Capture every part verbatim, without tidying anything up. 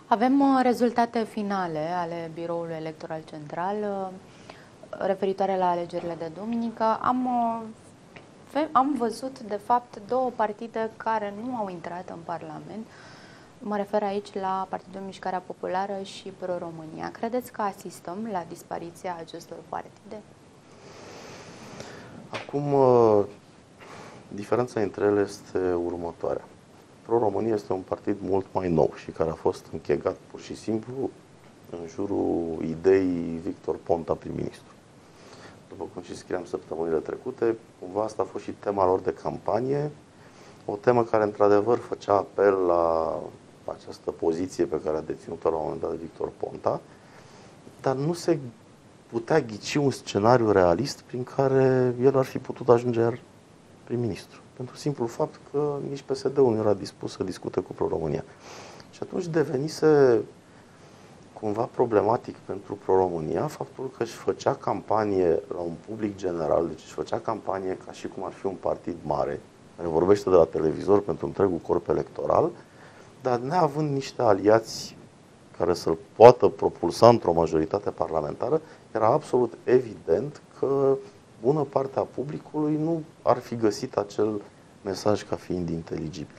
Avem uh, rezultate finale ale Biroului Electoral Central uh, referitoare la alegerile de duminică. Am, uh, am văzut, de fapt, două partide care nu au intrat în Parlament. Mă refer aici la Partidul Mișcarea Populară și Pro-România. Credeți că asistăm la dispariția acestor partide? Acum, uh, diferența între ele este următoarea. Pro-România este un partid mult mai nou și care a fost închegat pur și simplu în jurul ideii Victor Ponta prim-ministru. După cum și scriam săptămânile trecute, cumva asta a fost și tema lor de campanie, o temă care într-adevăr făcea apel la această poziție pe care a deținut-o la un moment dat Victor Ponta, dar nu se putea ghici un scenariu realist prin care el ar fi putut ajunge iar prim-ministru. Pentru simplul fapt că nici P S D-ul nu era dispus să discute cu Pro-România. Și atunci devenise cumva problematic pentru Pro-România faptul că își făcea campanie la un public general, deci își făcea campanie ca și cum ar fi un partid mare, care vorbește de la televizor pentru întregul corp electoral, dar neavând niște aliați care să-l poată propulsa într-o majoritate parlamentară, era absolut evident că bună parte a publicului nu ar fi găsit acel mesaj ca fiind inteligibil.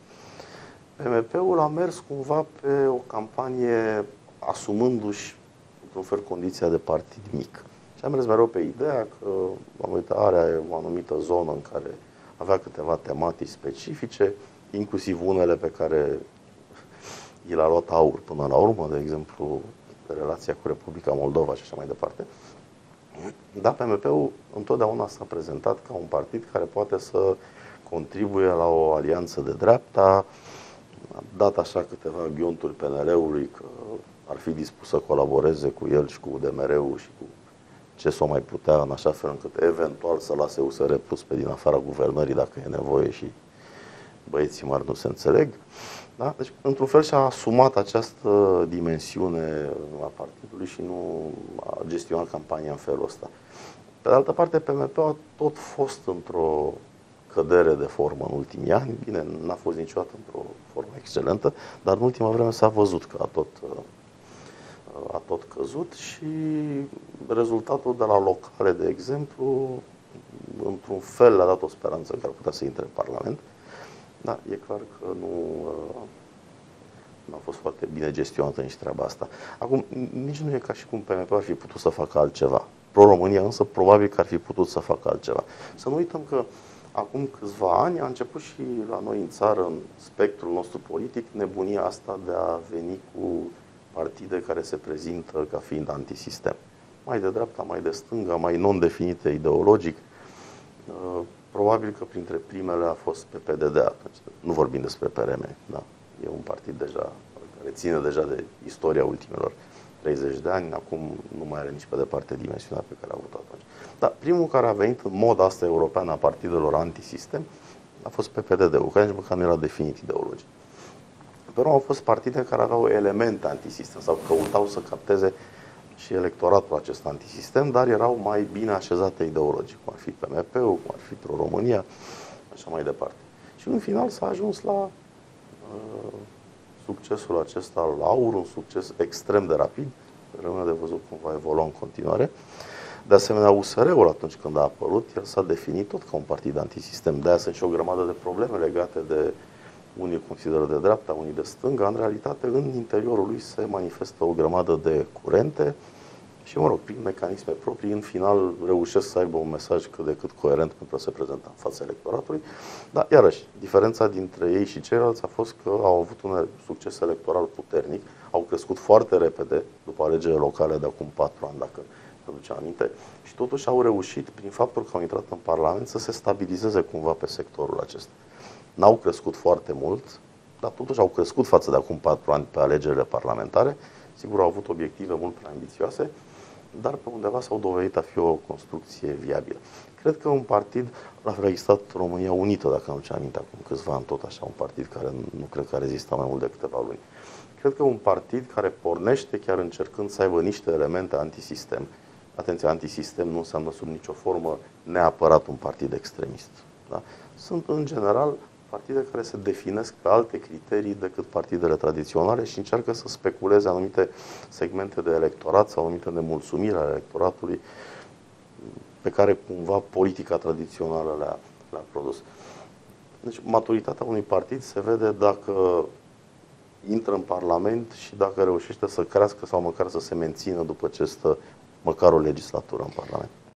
P M P-ul a mers cumva pe o campanie asumându-și, într-un fel, condiția de partid mic. Și am mers mereu pe ideea că are o anumită zonă în care avea câteva tematici specifice, inclusiv unele pe care i l-a luat aur până la urmă, de exemplu, relația cu Republica Moldova și așa mai departe. Dar P M P-ul întotdeauna s-a prezentat ca un partid care poate să contribuie la o alianță de dreapta, a dat așa câteva ghionturi P N L-ului că ar fi dispus să colaboreze cu el și cu U D M R-ul și cu ce s-o mai putea, în așa fel încât eventual să lase U S R Plus pe din afara guvernării dacă e nevoie și băieții mari nu se înțeleg. Da? Deci, într-un fel, și-a asumat această dimensiune a partidului și nu a gestionat campania în felul ăsta. Pe de altă parte, P M P a tot fost într-o cădere de formă în ultimii ani. Bine, n-a fost niciodată într-o formă excelentă, dar în ultima vreme s-a văzut că a tot, a tot căzut și rezultatul de la locale, de exemplu, într-un fel le-a dat o speranță că ar putea să intre în Parlament. Da, e clar că nu, nu a fost foarte bine gestionată nici treaba asta. Acum, nici nu e ca și cum P M P ar fi putut să facă altceva. Pro-România însă probabil că ar fi putut să facă altceva. Să nu uităm că acum câțiva ani a început și la noi în țară, în spectrul nostru politic, nebunia asta de a veni cu partide care se prezintă ca fiind antisistem. Mai de dreapta, mai de stânga, mai non-definite ideologic. Probabil că printre primele a fost P P D D atunci. Nu vorbim despre P R M, da. E un partid deja care ține deja de istoria ultimelor treizeci de ani, acum nu mai are nici pe departe dimensiunea pe care a avut atunci. Dar primul care a venit în moda asta europeană a partidelor antisistem a fost P P D D-ul, care nici măcar nu era definit ideologic. Pe urmă au fost partide care aveau elemente antisistem sau căutau să capteze și electoratul acesta antisistem, dar erau mai bine așezate ideologic, cum ar fi P M P-ul, cum ar fi Pro-România, așa mai departe. Și în final s-a ajuns la uh, succesul acesta al aur, un succes extrem de rapid, rămâne de văzut cum va evolua în continuare. De asemenea, U S R-ul, atunci când a apărut, el s-a definit tot ca un partid antisistem. De-aia sunt și o grămadă de probleme legate de unii consideră de dreapta, unii de stânga. În realitate, în interiorul lui se manifestă o grămadă de curente și, mă rog, prin mecanisme proprii, în final reușesc să aibă un mesaj cât de cât coerent pentru a se prezenta în fața electoratului. Dar, iarăși, diferența dintre ei și ceilalți a fost că au avut un succes electoral puternic, au crescut foarte repede după alegerile locale de acum patru ani, dacă vă aduce aminte, și totuși au reușit, prin faptul că au intrat în Parlament, să se stabilizeze cumva pe sectorul acesta. N-au crescut foarte mult, dar totuși au crescut față de acum patru ani pe alegerile parlamentare. Sigur, au avut obiective mult prea ambițioase, dar pe undeva s-au dovedit a fi o construcție viabilă. Cred că un partid, a existat România Unită, dacă nu ce aminte acum câțiva ani, tot așa, un partid care nu cred că a rezistat mai mult de câteva luni. Cred că un partid care pornește chiar încercând să aibă niște elemente antisistem. Atenție, antisistem nu înseamnă sub nicio formă neapărat un partid extremist. Da? Sunt, în general, Partide care se definesc pe alte criterii decât partidele tradiționale și încearcă să speculeze anumite segmente de electorat sau anumite nemulțumiri ale electoratului pe care cumva politica tradițională le-a, le-a produs. Deci maturitatea unui partid se vede dacă intră în Parlament și dacă reușește să crească sau măcar să se mențină după ce stă măcar o legislatură în Parlament.